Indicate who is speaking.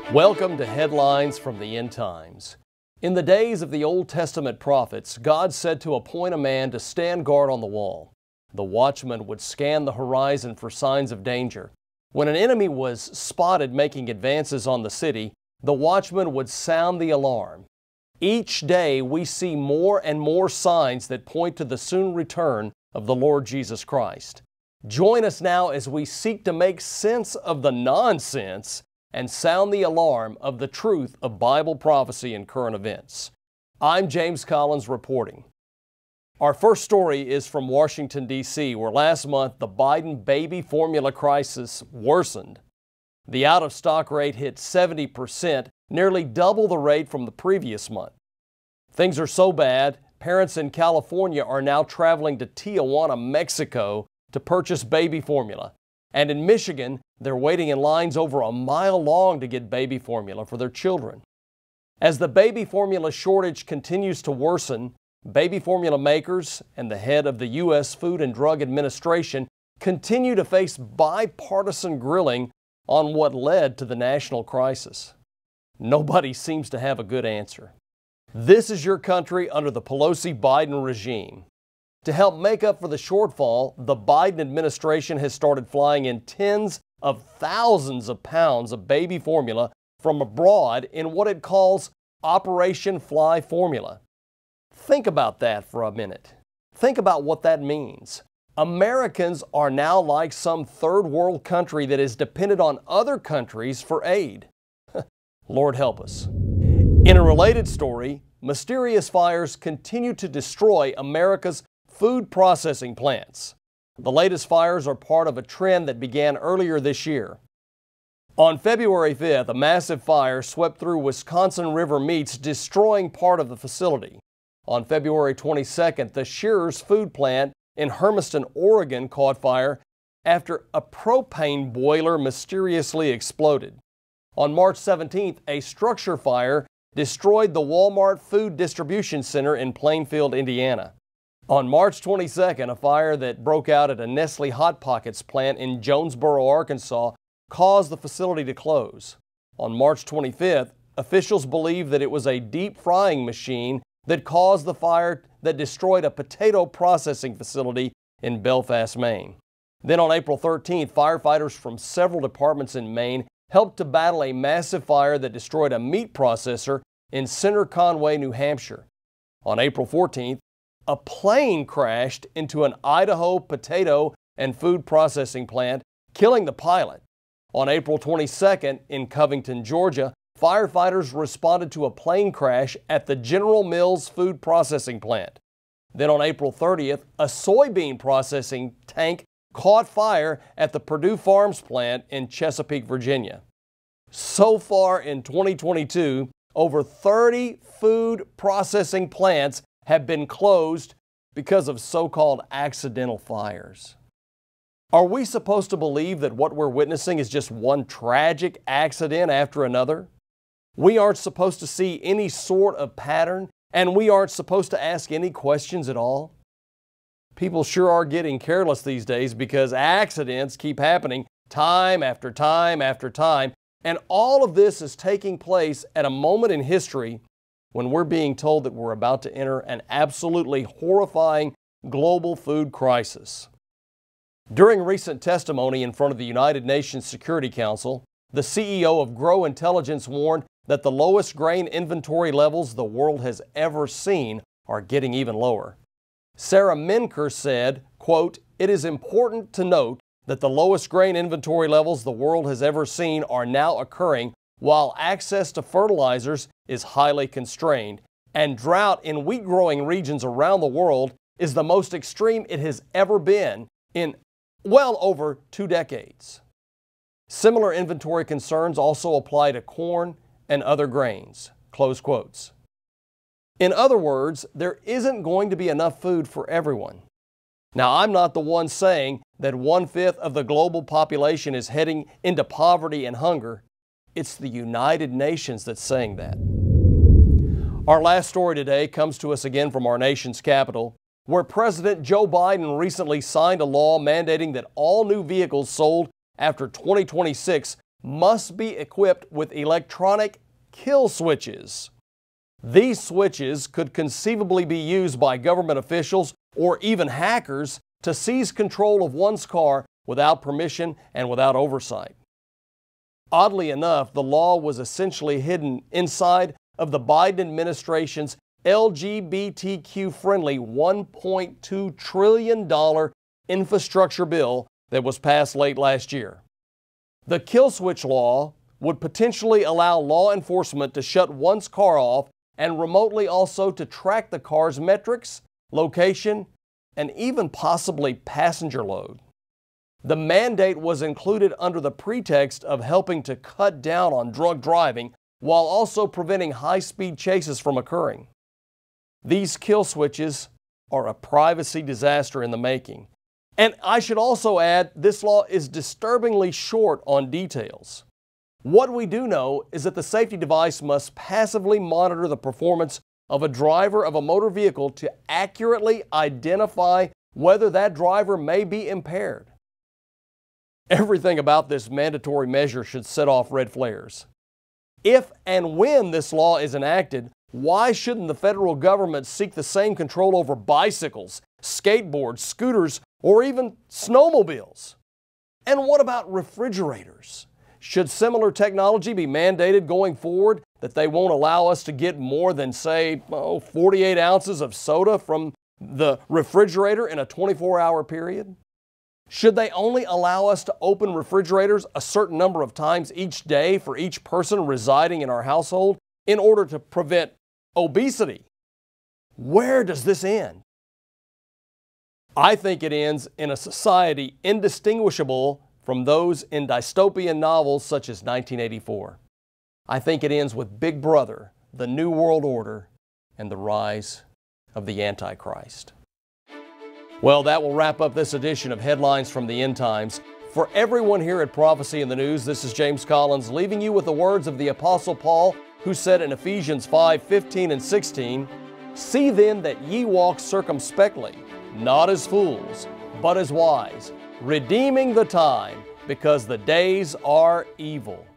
Speaker 1: Welcome to Headlines from the End Times. In the days of the Old Testament prophets, God said to appoint a man to stand guard on the wall. The watchman would scan the horizon for signs of danger. When an enemy was spotted making advances on the city, the watchman would sound the alarm. Each day we see more and more signs that point to the soon return of the Lord Jesus Christ. Join us now as we seek to make sense of the nonsense and sound the alarm of the truth of Bible prophecy and current events. I'm James Collins reporting. Our first story is from Washington, D.C., where last month the Biden baby formula crisis worsened. The out-of-stock rate hit 70%, nearly double the rate from the previous month. Things are so bad, parents in California are now traveling to Tijuana, Mexico to purchase baby formula. And in Michigan, they're waiting in lines over a mile long to get baby formula for their children. As the baby formula shortage continues to worsen, baby formula makers and the head of the U.S. Food and Drug Administration continue to face bipartisan grilling on what led to the national crisis. Nobody seems to have a good answer. This is your country under the Pelosi-Biden regime. To help make up for the shortfall, the Biden administration has started flying in tens of thousands of pounds of baby formula from abroad in what it calls Operation Fly Formula. Think about that for a minute. Think about what that means. Americans are now like some third world country that is dependent on other countries for aid. Lord help us. In a related story, mysterious fires continue to destroy America's food processing plants. The latest fires are part of a trend that began earlier this year. On February 5th, a massive fire swept through Wisconsin River Meats, destroying part of the facility. On February 22nd, the Shearer's food plant in Hermiston, Oregon caught fire after a propane boiler mysteriously exploded. On March 17th, a structure fire destroyed the Walmart Food Distribution Center in Plainfield, Indiana. On March 22nd, a fire that broke out at a Nestle Hot Pockets plant in Jonesboro, Arkansas, caused the facility to close. On March 25th, officials believe that it was a deep frying machine that caused the fire that destroyed a potato processing facility in Belfast, Maine. Then on April 13th, firefighters from several departments in Maine helped to battle a massive fire that destroyed a meat processor in Center Conway, New Hampshire. On April 14th, a plane crashed into an Idaho potato and food processing plant, killing the pilot. On April 22nd, in Covington, Georgia, firefighters responded to a plane crash at the General Mills food processing plant. Then on April 30th, a soybean processing tank caught fire at the Purdue Farms plant in Chesapeake, Virginia. So far in 2022, over 30 food processing plants have been closed because of so-called accidental fires. Are we supposed to believe that what we're witnessing is just one tragic accident after another? We aren't supposed to see any sort of pattern, and we aren't supposed to ask any questions at all? People sure are getting careless these days because accidents keep happening time after time after time, and all of this is taking place at a moment in history when we're being told that we're about to enter an absolutely horrifying global food crisis. During recent testimony in front of the United Nations Security Council, the CEO of Grow Intelligence warned that the lowest grain inventory levels the world has ever seen are getting even lower. Sarah Menker said, quote, "It is important to note that the lowest grain inventory levels the world has ever seen are now occurring while access to fertilizers is highly constrained, and drought in wheat-growing regions around the world is the most extreme it has ever been in well over 2 decades. Similar inventory concerns also apply to corn and other grains." Close quotes. In other words, there isn't going to be enough food for everyone. Now, I'm not the one saying that 1/5 of the global population is heading into poverty and hunger. It's the United Nations that's saying that. Our last story today comes to us again from our nation's capital, where President Joe Biden recently signed a law mandating that all new vehicles sold after 2026 must be equipped with electronic kill switches. These switches could conceivably be used by government officials or even hackers to seize control of one's car without permission and without oversight. Oddly enough, the law was essentially hidden inside of the Biden administration's LGBTQ-friendly $1.2 trillion infrastructure bill that was passed late last year. The kill switch law would potentially allow law enforcement to shut one's car off and remotely also to track the car's metrics, location, and even possibly passenger load. The mandate was included under the pretext of helping to cut down on drunk driving while also preventing high-speed chases from occurring. These kill switches are a privacy disaster in the making. And I should also add, this law is disturbingly short on details. What we do know is that the safety device must passively monitor the performance of a driver of a motor vehicle to accurately identify whether that driver may be impaired. Everything about this mandatory measure should set off red flares. If and when this law is enacted, why shouldn't the federal government seek the same control over bicycles, skateboards, scooters, or even snowmobiles? And what about refrigerators? Should similar technology be mandated going forward that they won't allow us to get more than, say, 48 ounces of soda from the refrigerator in a 24-hour period? Should they only allow us to open refrigerators a certain number of times each day for each person residing in our household in order to prevent obesity? Where does this end? I think it ends in a society indistinguishable from those in dystopian novels such as 1984. I think it ends with Big Brother, the New World Order, and the rise of the Antichrist. Well, that will wrap up this edition of Headlines from the End Times. For everyone here at Prophecy in the News, this is James Collins leaving you with the words of the Apostle Paul, who said in Ephesians 5:15 and 16, "See then that ye walk circumspectly, not as fools, but as wise, redeeming the time, because the days are evil."